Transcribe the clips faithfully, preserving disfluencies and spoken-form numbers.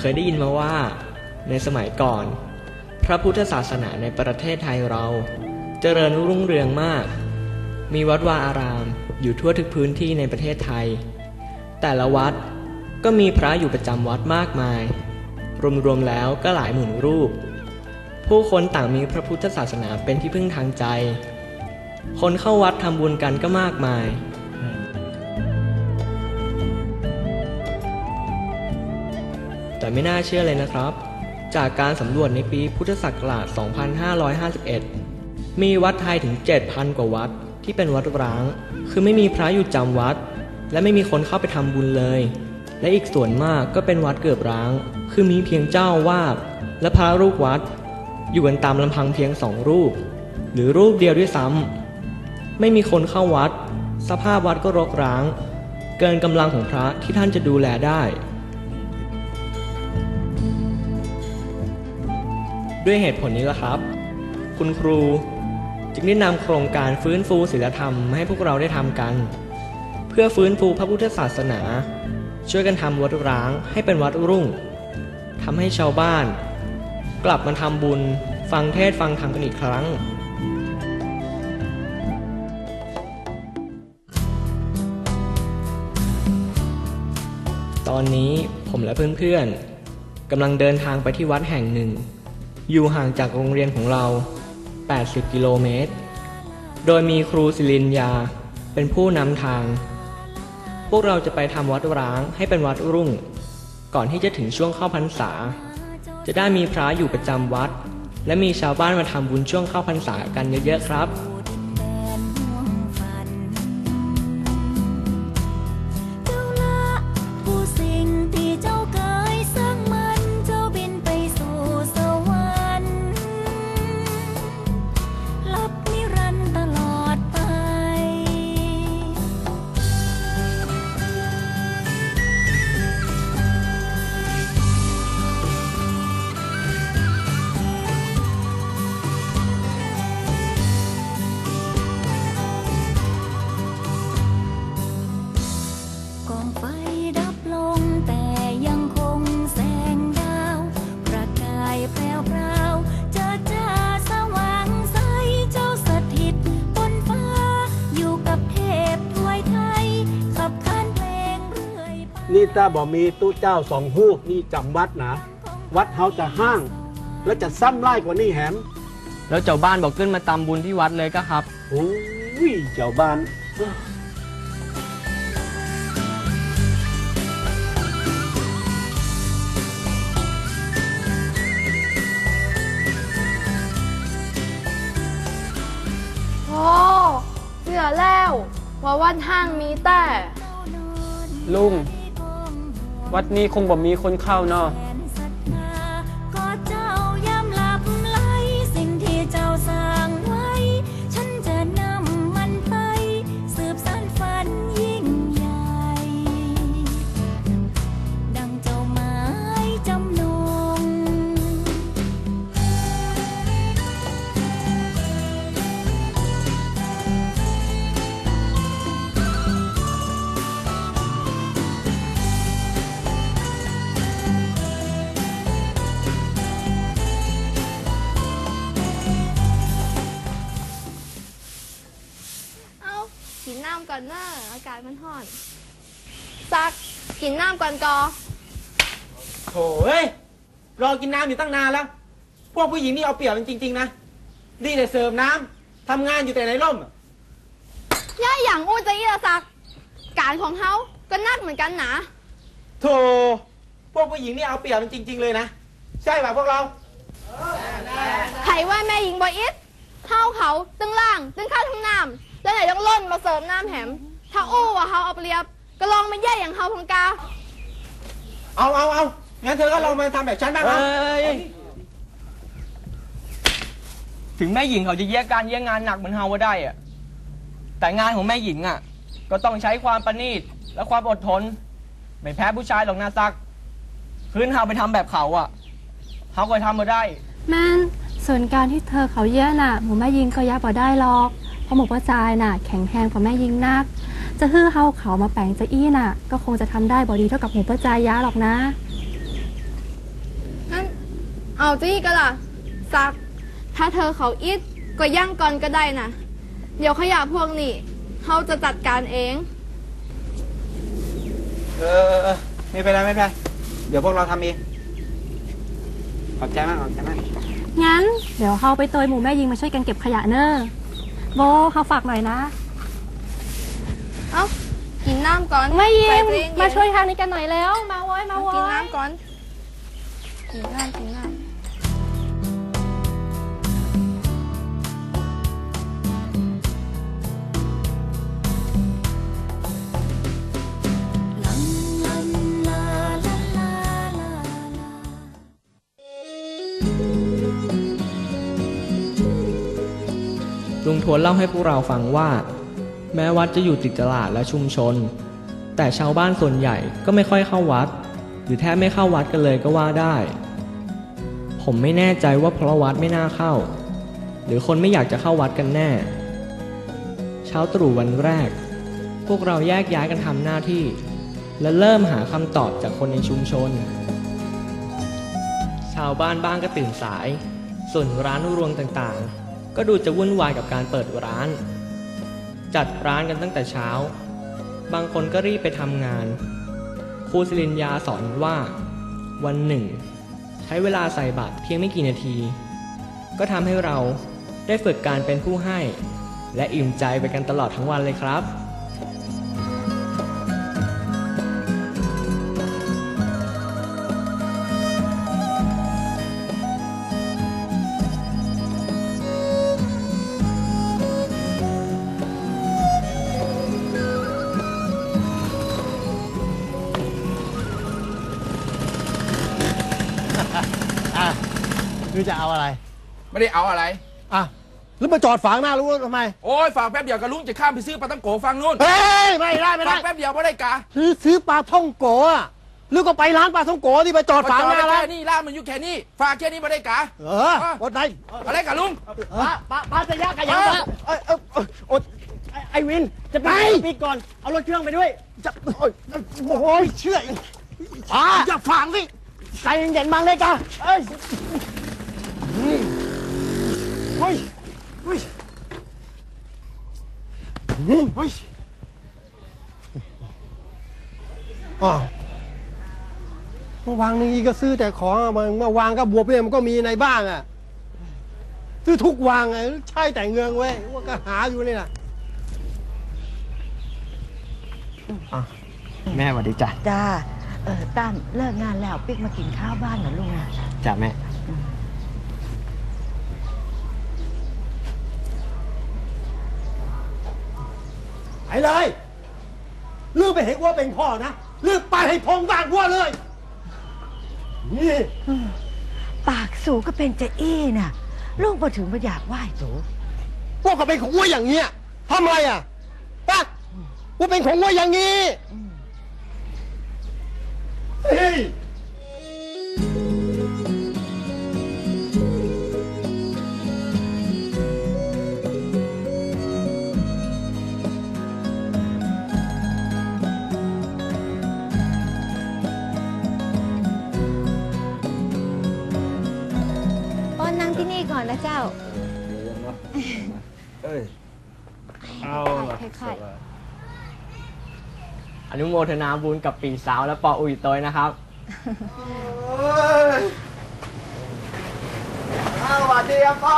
ยได้ยินมาว่าในสมัยก่อนพระพุทธศาสนาในประเทศไทยเราเจริญรุ่งเรืองมากมีวัดวาอารามอยู่ทั่วทุกพื้นที่ในประเทศไทยแต่ละวัดก็มีพระอยู่ประจำวัดมากมายรวมๆแล้วก็หลายหมื่นรูปผู้คนต่างมีพระพุทธศาสนาเป็นที่พึ่งทางใจคนเข้าวัดทำบุญกันก็มากมายแต่ไม่น่าเชื่อเลยนะครับจากการสำรวจในปีพุทธศักราช สองพันห้าร้อยห้าสิบเอ็ด มีวัดไทยถึง เจ็ดพัน กว่าวัดที่เป็นวัดร้างคือไม่มีพระอยู่จำวัดและไม่มีคนเข้าไปทำบุญเลยและอีกส่วนมากก็เป็นวัดเกือบร้างคือมีเพียงเจ้าวาดและพระลูกวัดอยู่กันตามลำพังเพียงสองรูปหรือรูปเดียวด้วยซ้ำไม่มีคนเข้าวัดสภาพวัดก็รกร้างเกินกำลังของพระที่ท่านจะดูแลได้ด้วยเหตุผลนี้ล่ะครับคุณครูจึงได้นำโครงการฟื้นฟูศีลธรรมมาให้พวกเราได้ทำกันเพื่อฟื้นฟูพระพุทธศาสนาช่วยกันทำวัดร้างให้เป็นวัดรุ่งทำให้ชาวบ้านกลับมาทำบุญฟังเทศน์ฟังธรรมกันอีกครั้งตอนนี้ผมและเพื่อนๆกำลังเดินทางไปที่วัดแห่งหนึ่งอยู่ห่างจากโรงเรียนของเราแปดสิบกิโลเมตรโดยมีครูศิรินยาเป็นผู้นำทางพวกเราจะไปทำวัดร้างให้เป็นวัดรุ่งก่อนที่จะถึงช่วงเข้าพรรษาจะได้มีพระอยู่ประจำวัดและมีชาวบ้านมาทำบุญช่วงเข้าพรรษากันเยอะๆครับนี่ถ้าบอกมีตู้เจ้าสองหูกนี่จำวัดนะวัดเขาจะห้างแล้วจะซ้ำไล่กว่านี่แหมแล้วเจ้าบ้านบอกขึ้นมาตำบุญที่วัดเลยก็ครับโอ้ยเจ้าบ้านโอ้เสือแล้วว่าวัดห้างมีแต่ลุงวัดนี้คงบ่มีคนเข้าเนาะกินน้ำก่อนเนอะอากาศมันร้อนซักกินน้ำก่อนกอโถ่เฮ้ยรอกินน้ำอยู่ตั้งนานแล้วพวกผู้หญิงนี่เอาเปรียบจริงๆนะดีแต่เสิร์ฟน้ำทำงานอยู่แต่ในร่มย่าอย่างอู้จะยี่ละซักการของเขาก็นักเหมือนกันนะโถ่พวกผู้หญิงนี่เอาเปรียบจริงๆเลยนะใช่ป่ะพวกเราไผ่ว่าแม่หญิงบอยอิทเท้าเขาตึงล่างตึงข้าวทั้งน้ำแล้วไหนต้องล่นมาเสริมน้ำแหมถ้าอู้ว่าเขาเอาเปรียบก็ลองมาแย่อย่างเขาพงกาเอาเอาเอางั้นเธอก็ลองมาทำแบบฉันบ้างนะถึงแม่หญิงเขาจะแยกการแยกงานหนักเหมือนเฮาว่าได้อะแต่งานของแม่หญิงอ่ะก็ต้องใช้ความประณีตและความอดทนไม่แพ้ผู้ชายหรอกนะซักคืนเฮาไปทำแบบเขาอ่ะเฮาก็ทำมาได้แม่ส่วนการที่เธอเขาแย่น่ะหมูแม่หญิงก็ยับพอได้หรอกเพราะหมูพ่อจายน่ะแข็งแรงกว่าแม่ยิงนักจะฮื้อเฮาเขามาแปลงจะอี้น่ะก็คงจะทำได้บ่ดีเท่ากับหมูพ่อจายยะหรอกนะเอาจี้ก็ล่ะซัก ถ้าเธอเขาอิดก็ย่างก่อนก็ได้นะเดี๋ยวขยะพวกนี้เขาจะจัดการเองเออเออเออไม่เป็นไรไม่เป็นไรเดี๋ยวพวกเราทำเองขอบใจมากขอบใจมากงั้นเดี๋ยวเขาไปเตยหมู่แม่ยิงมาช่วยกันเก็บขยะเนอะโบเขาฝากหน่อยนะเอ้ากินน้ำก่อนแม่ยิใส่งตัวเองมาช่วยทางนี้กันหน่อยแล้ว มาโว้ยมาโว้ยกินน้ำก่อนกินน้ำกินน้ำลุงทวนเล่าให้พวกเราฟังว่า แม้วัดจะอยู่ติดตลาดและชุมชน แต่ชาวบ้านส่วนใหญ่ก็ไม่ค่อยเข้าวัด หรือแทบไม่เข้าวัดกันเลยก็ว่าได้ ผมไม่แน่ใจว่าเพราะวัดไม่น่าเข้า หรือคนไม่อยากจะเข้าวัดกันแน่ เช้าตรู่วันแรก พวกเราแยกย้ายกันทำหน้าที่ และเริ่มหาคำตอบจากคนในชุมชน ชาวบ้านบ้างก็ตื่นสาย ส่วนร้านรวงต่างๆ ก็ดูจะวุ่นวายกับการเปิดร้าน จัดร้านกันตั้งแต่เช้า บางคนก็รีบไปทำงาน ครูศิรินยาสอนว่า วันหนึ่ง ใช้เวลาใส่บาตรเพียงไม่กี่นาที ก็ทำให้เราได้ฝึกการเป็นผู้ให้ และอิ่มใจไปกันตลอดทั้งวันเลยครับอ่ะคือจะเอาอะไรไม่ได้เอาอะไรอ่ะแล้วมาจอดฝางหน้ารู้ทำไมโอ้ยฝากแป๊บเดียวกับลุงจะข้ามไปซื้อปลาตั้งโกฟังนู่นเฮ้ยไม่ได้ไม่ฝาได้กแป๊บเดียวไม่ได้กะซื้อซื้อปลาท่องโกะหรือก็ไปร้านปลาท่องโกะที่ไปจอดฝางหน้าแค่ร้านนี้ร้านมันอยู่แค่นี้ฝากแค่นี้ไม่ได้กะเอออดไหนอะไรกับลุงปลาปลาปลาจะยากกันยังวะเอ้ยเอ้ยเอ้ยอดไอ้ไอวินจะไปปีก่อนเอารถเครื่องไปด้วยจะโอ้ยโอ้ยเชื่อปลาอย่าฝางสิใจเย็นๆบางเลยกะเอ้ยเฮ้ยเฮ้ยเฮ้ยอ๋อเมื่อวางนี้ก็ซื้อแต่ของมาเมื่อวางก็บวบเนี่ยมันก็มีในบ้างอ่ะซื้อทุกวางไงใช่แต่เงืองเว้ยว่าก็หาอยู่นี่นะแม่สวัสดีจ้ะจ้า เออตั้มเลิกงานแล้วปิ๊กมากินข้าวบ้านเหรอลุงอ่ะจ้ะแม่ไปเลยลือไปเห็นว่าเป็นพ่อนะลือไปให้พงบ้านวัวเลยนี่ปากสูก็เป็นจะอี้น่ะลุงพอถึงมาอยากไหว้สูพวกเขาเป็นของวัวอย่างเงี้ยทำไรอ่ะปักว่าเป็นของวัวอย่างงี้เฮ้ยอ้นนั่งที่นี่ก่อนนะเจ้าเอาล่ะค่อยอนุโมทนาบุญกับปีสาวและปออุยโตยนะครับสวัสดีครับพ่อ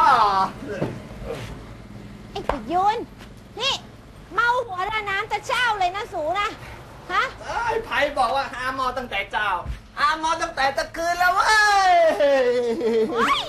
ไอ้ประยุนนี่ เมาหัวระน้ำจะเช่าเลยนะสูนะ ฮะเอ้ยไผ่บอกว่าหาหมอตั้งแต่เจ้าหาหมอตั้งแต่ตะคืนแล้วเว้ยเฮ้ย